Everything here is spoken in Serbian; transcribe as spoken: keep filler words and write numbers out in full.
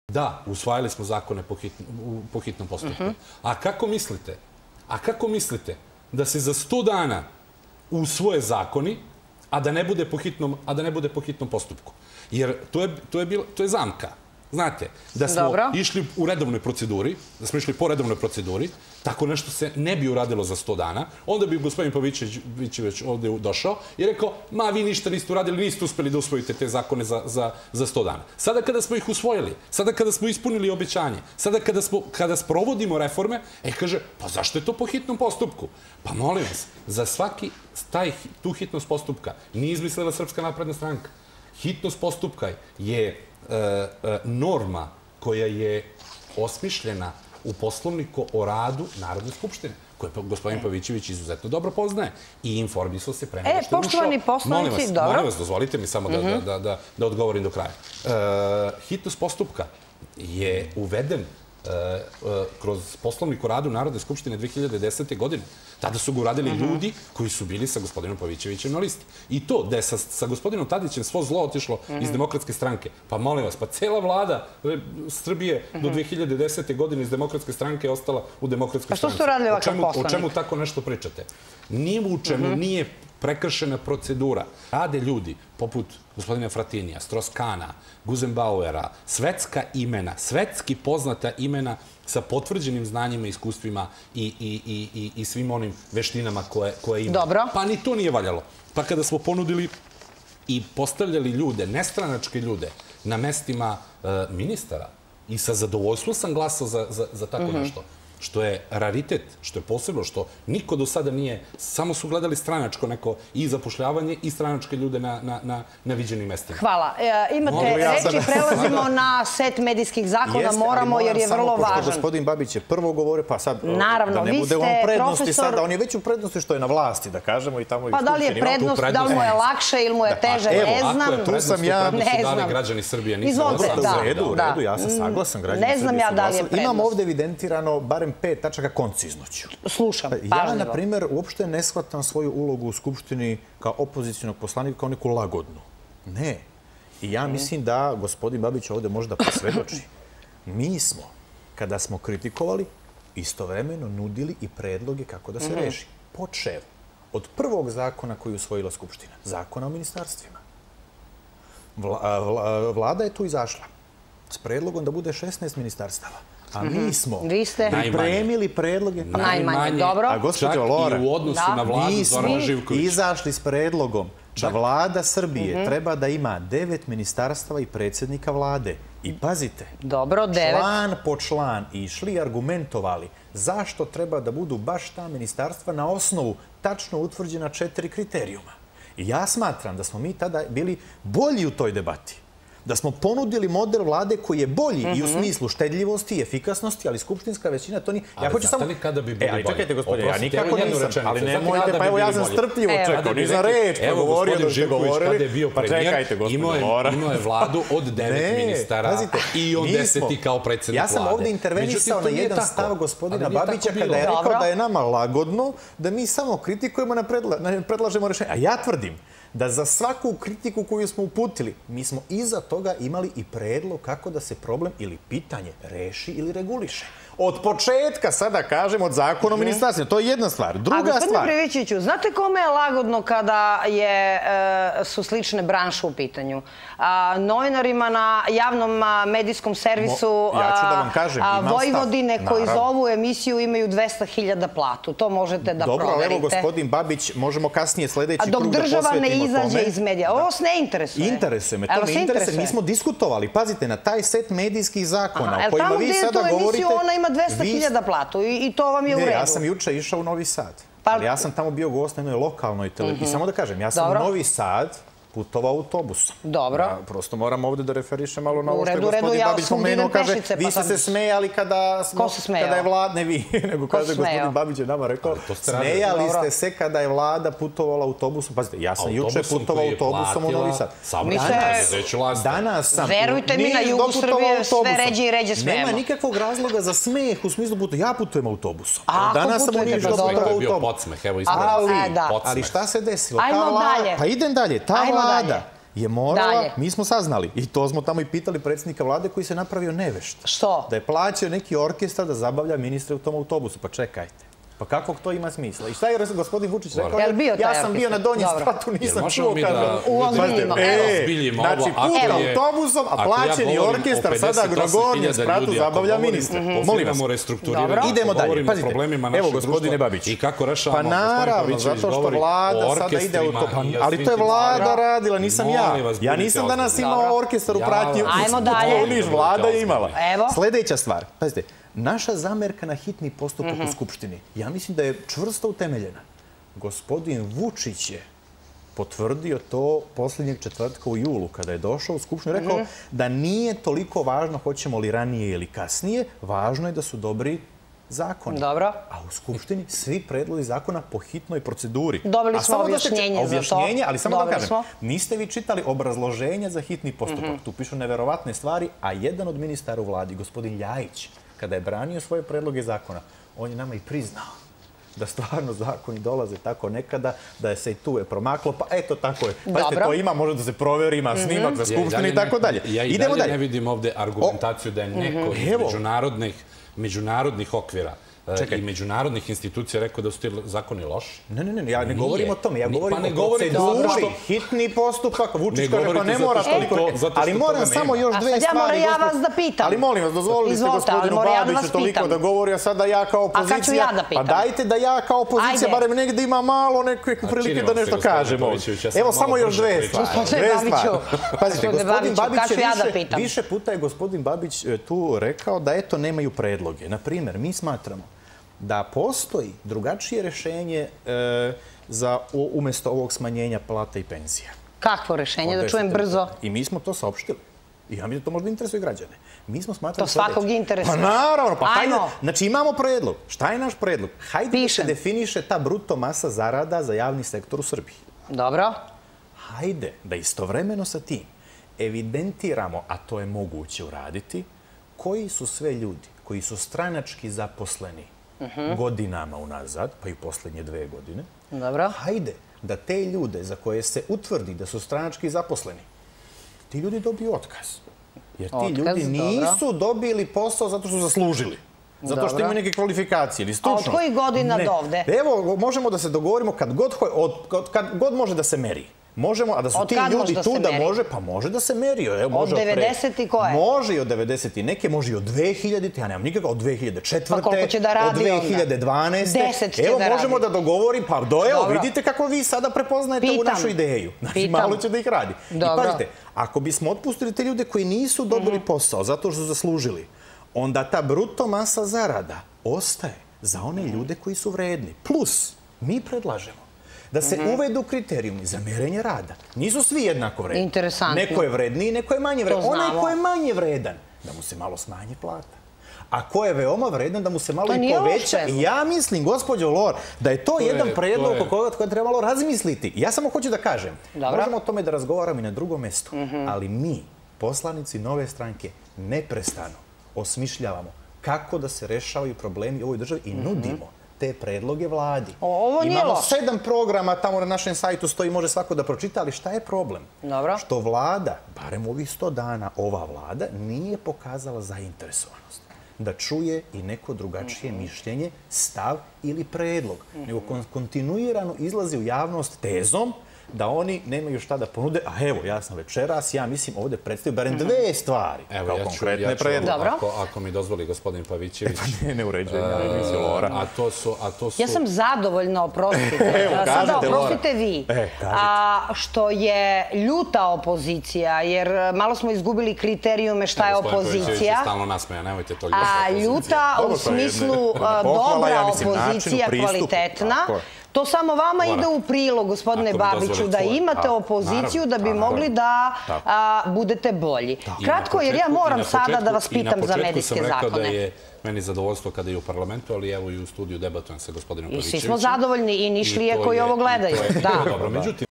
Da, usvajali smo zakone po hitnom postupku. A kako mislite, a kako mislite da se za sto dana usvoje zakoni, a da ne bude po hitnom, a da ne bude po hitnom postupku? Jer to je, to je, bilo, to je zamka. Znate, da smo išli u redovnoj proceduri, da smo išli po redovnoj proceduri, tako nešto se ne bi uradilo za sto dana, onda bi gospodin Pavićević ovde došao i rekao, ma vi ništa niste uradili, niste uspeli da usvojite te zakone za, za, za sto dana. Sada kada smo ih usvojili, sada kada smo ispunili obećanje, sada kada, smo, kada sprovodimo reforme, e kaže, pa zašto je to po hitnom postupku? Pa molim vas, za svaki taj, tu hitnost postupka nije izmislila Srpska napredna stranka. Hitnost postupka je norma koja je osmišljena u Poslovniku o radu Narodne skupštine, koje gospodin Pavićević izuzetno dobro poznaje i informisao se pre nego što je ušao. Poštovani poslanici, dobro. Molim vas, dozvolite mi samo da odgovorim do kraja. Hitnost postupka je uveden kroz Poslovnik o radu Narodne skupštine dve hiljade desete. godine. Tada su ga uradili ljudi koji su bili sa gospodinom Pavićevićem na listi. I to da je sa gospodinom Tadićem svo zlo otišlo iz Demokratske stranke. Pa molim vas, pa cela vlada Srbije do dve hiljade desete. godine iz Demokratske stranke je ostala u Demokratskoj stranci. Pa što su radili ovakav poslanik? O čemu tako nešto pričate? Ni u čemu nije prekršena procedura. Rade ljudi poput gospodina Fratinija, Stroskana, Guzenbauera, svetska imena, svetski poznata imena sa potvrđenim znanjima, iskustvima i, i, i, i svim onim veštinama koje, koje imaju. Dobro. Pa ni to nije valjalo. Pa kada smo ponudili i postavljali ljude, nestranačke ljude, na mestima uh, ministara i sa zadovoljstvom sam glasao za, za, za tako nešto. Što je raritet, što je posebno, što niko do sada nije, samo su gledali stranačko neko i zapošljavanje i stranačke ljude na, na, na, na viđenim mestima. Hvala. E, imate reči, prelazimo na set medijskih zakona, moramo jer je vrlo važan. Pošto gospodin Babić je prvo govore, pa sad da ne bude on prednosti sada, on je već u prednosti što je na vlasti, da kažemo, i tamo i pa da li je prednost, da li mu je lakše ili mu je teže, ne znam. Ako je prednost, tu prednost su dali građani Srbije. Izvolite, da. U redu, u redu, ja sam saglasan, građani Srbije su glasali. Imam ovde evidentirano barem pet tačaka konciznoću. Slušam, pažljivo. Ja, na primjer, uopšte ne shvatam svoju ulogu u Skupštini kao opozicijonog poslanika, kao neku lagodnu. Ne. I ja mislim da gospodin Babić ovde može da posvedoči. Mi smo, kada smo kritikovali, istovremeno nudili i predloge kako da se reši. Počev od prvog zakona koji je usvojila Skupština. Zakona o ministarstvima. Vlada je tu izašla s predlogom da bude šesnaest ministarstava. A mi smo pripremili predloge. Najmanje, dobro. A gospođo Lora, i u odnosu na vladu Zorana Živkovića. Izašli s predlogom da vlada Srbije treba da ima devet ministarstava i predsjednika vlade. I pazite, član po član išli i argumentovali zašto treba da budu baš ta ministarstva na osnovu tačno utvrđena četiri kriterijuma. I ja smatram da smo mi tada bili bolji u toj debati. Da smo ponudili model vlade koji je bolji i u smislu štedljivosti i efikasnosti, ali skupštinska većina to nije... Ali znate li kada bi bili bolji? Čekajte, gospodine, ja nikako nisam, ali nemojte, pa evo ja sam strpljivo čekao, nisam reč, pa govorio da ste govorili, pa čekajte, gospodine Lora. Imao je vladu od devet ministara i od deseti kao predsjednik vlade. Ja sam ovde intervenisao na jedan stav gospodina Babića kada je rekao da je nama lagodno, da mi samo kritikujemo, ne predlažemo rešenje. A ja tvrdim da za svaku kritiku koju smo uputili, mi smo iza toga imali i predlog kako da se problem ili pitanje reši ili reguliše. Od početka, sada kažem, od zakona o ministarstvima. To je jedna stvar. Druga stvar... A gospodine Privićiću, znate kome je lagodno kada su slične branše u pitanju? Novinarima na javnom medijskom servisu Vojvodine koji za ovu emisiju imaju dvesta hiljada platu. To možete da proverite. Dobro, evo gospodin Babić, možemo kasnije sledeći krug da posvetimo tome. Dok država ne izađe iz medija. Ovo se ne interesuje. Interesuje me, to me interesuje. Mi smo diskutovali, pazite, na taj set medijskih zakona o kojima vi sada govorite... dvesta hiljada platu i to vam je u redu. Ne, ja sam juče išao u Novi Sad. Ali ja sam tamo bio gost na jednoj lokalnoj televiziji. I samo da kažem, ja sam u Novi Sad putovao autobusom. Dobro. Prosto moram ovde da referišem malo na ovo što je gospodin Babić pomenuo. Kaže, vi ste se smejali kada je vlada, ne vi, nego kaže gospodin Babić je nama rekao, smejali ste se kada je vlada putovala autobusom. Pazite, ja sam juče putovao autobusom u Novi Sad. Danas sam... Verujte mi, na jugu Srbije sve ređe i ređe smijemo. Nema nikakvog razloga za smeh u smislu puta. Ja putujem autobusom. Danas sam u Nišu putovao autobusom. Ali šta se desilo? Ajmo dalje. Pa idem dalje. Ta vlada je morala, mi smo saznali, i to smo tamo i pitali predsjednika vlade koji se napravio nevešt. Što? Da je plaćao neki orkestar da zabavlja ministre u tom autobusu. Pa čekajte. Pa kakvog to ima smisla? I šta je gospodin Vučić rekao? Ja sam bio na donjem spratu, nisam čuo kada... Uozbiljimo. Znači, put autobusom, a plaćeni orkestar sada na gornjem spratu zabavlja ministre. Molim vas. Idemo dalje. Pazite. Evo, gospodine Babić. Pa naravno, zato što vlada sada ide u to. Ali to je vlada radila, nisam ja. Ja nisam danas imao orkestar u pratnji. Ajmo dalje. Vlada je imala. Sljedeća stvar. Pazite. Naša zamerka na hitni postupak u Skupštini, ja mislim da je čvrsto utemeljena. Gospodin Vučić je potvrdio to posljednjeg četvrtka u julu, kada je došao u Skupštinu i rekao da nije toliko važno hoćemo li ranije ili kasnije, važno je da su dobri zakoni. Dobro. A u Skupštini svi predlozi zakona po hitnoj proceduri. Dobili smo objašnjenje za to. Objašnjenje, ali samo da kažem, niste vi čitali obrazloženje za hitni postupak. Tu pišu neverovatne stvari, a jedan od ministara u vladi, gospodin Ljajić, kada je branio svoje predloge zakona, on je nama i priznao da stvarno zakoni dolaze tako nekada, da je se i tu je promaklo, pa eto tako je. Pazite, to ima, može da se proveri, ima snimak za Skupštinu i tako dalje. Ja i dalje ne vidim ovdje argumentaciju da je neko iz međunarodnih okvira i međunarodnih institucija rekao da su ti zakoni loši. Ne, ne, ne, ja ne govorim o tome, ja govorim o proceduri, hitni postupak, Vučić kaže pa ne mora toliko, ali moram samo još dve stvari. Sad ja moram ja vas da pitam. Ali molim vas, dozvolili ste gospodinu Babiću toliko da govori, a sada ja kao opozicija. A kad ću ja da pitam? Pa dajte da ja kao opozicija barem negdje ima malo neke prilike da nešto kažemo. Evo samo još dve stvari. Pazite, gospodin Babić je više puta je gospodin Babić tu rekao da eto nemaju predloge. Na primjer, mi smatramo da postoji drugačije rješenje za umjesto ovog smanjenja plata i penzija. Kakvo rješenje? Da čujem brzo. I mi smo to saopštili. I ja mislim da to možda interesuje građane. Mi smo smatrali to svakog interesuje. Pa naravno, pa hajde. Znači imamo predlog. Šta je naš predlog? Hajde da se definiše ta bruto masa zarada za javni sektor u Srbiji. Dobro. Hajde da istovremeno sa tim evidentiramo, a to je moguće uraditi, koji su sve ljudi koji su stranački zaposleni godinama unazad, pa i posljednje dve godine. Dobro. Hajde da te ljude za koje se utvrdi da su stranački zaposleni, ti ljudi dobiju otkaz. Jer ti ljudi nisu dobili posao zato što su zaslužili. Zato što imaju neke kvalifikacije ili stručnost. A od kojih godina do ovde? Evo, možemo da se dogovorimo kad god može da se meri. Možemo, a da su ti ljudi tu da može, pa može da se meri. Od devedesetih koje? Može i od devedesetih, neke može i od dve hiljadite, ja nemam nikakva, od dve hiljade četvrte. Pa koliko će da radi onda? Od dve hiljade dvanaeste. Deset će da radi. Evo, možemo da dogovorim, pa evo, vidite kako vi sada prepoznajete ovu našu ideju. Znači, malo će da ih radi. I pazite, ako bismo otpustili te ljude koji nisu dobili posao zato što su zaslužili, onda ta bruto masa zarada ostaje za one ljude koji su vredni. Plus, mi predlažemo da se uvedu kriterijumi za merenje rada. Nisu svi jednako vredni. Interesantno. Neko je vredniji, neko je manje vredan. Onaj ko je manje vredan, da mu se malo smanji plata. A ko je veoma vredan, da mu se malo i poveća. I ja mislim, gospođo Lor, da je to jedan predlog oko koga je trebalo razmisliti. Ja samo hoću da kažem, možemo o tome da razgovaramo i na drugom mjestu, ali mi, poslanici Nove stranke, neprestano osmišljavamo kako da se rešavaju problemi u ovoj državi i nudimo te predloge vladi. Ovo nije Imamo loše. sedam programa, tamo na našem sajtu stoji, može svako da pročita, ali šta je problem? Dobro. Što vlada, barem ovih sto dana, ova vlada nije pokazala zainteresovanost da čuje i neko drugačije mišljenje, stav ili predlog, nego kontinuirano izlazi u javnost tezom da oni nemaju šta da ponude, a evo, ja sam večeras, ja mislim, ovdje predstavio barem dve stvari kao konkretne predloge. Ako mi dozvoli gospodin Pavićević. Ne, ne uređujem, ja ne mislim, Lora. A to su... Ja sam zadovoljna, oprostite. Sada oprostite vi. Što je ljuta opozicija, jer malo smo izgubili kriterijume šta je opozicija. Stalno nasmeja, nemojte to ljuta opozicija. Ljuta u smislu dobra opozicija, kvalitetna. To samo vama ide u prilog, gospodine Babiću, da imate opoziciju da bi mogli da budete bolji. Kratko, jer ja moram sada da vas pitam za medijske zakone. I na početku sam rekao da je meni zadovoljstvo kada je u parlamentu, ali evo i u studiju debatujem sa gospodinom Pavićevićem. I svi smo zadovoljni i Nišlije koji ovo gledaju. Dobro, međutim,